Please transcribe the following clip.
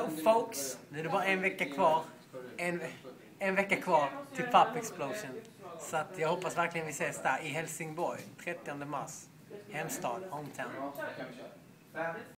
So folks, nu är det bara en vecka kvar. En vecka kvar till Pop Explosion. Så att jag hoppas verkligen vi ses där i Helsingborg, 30 mars. Hemstad, hometown.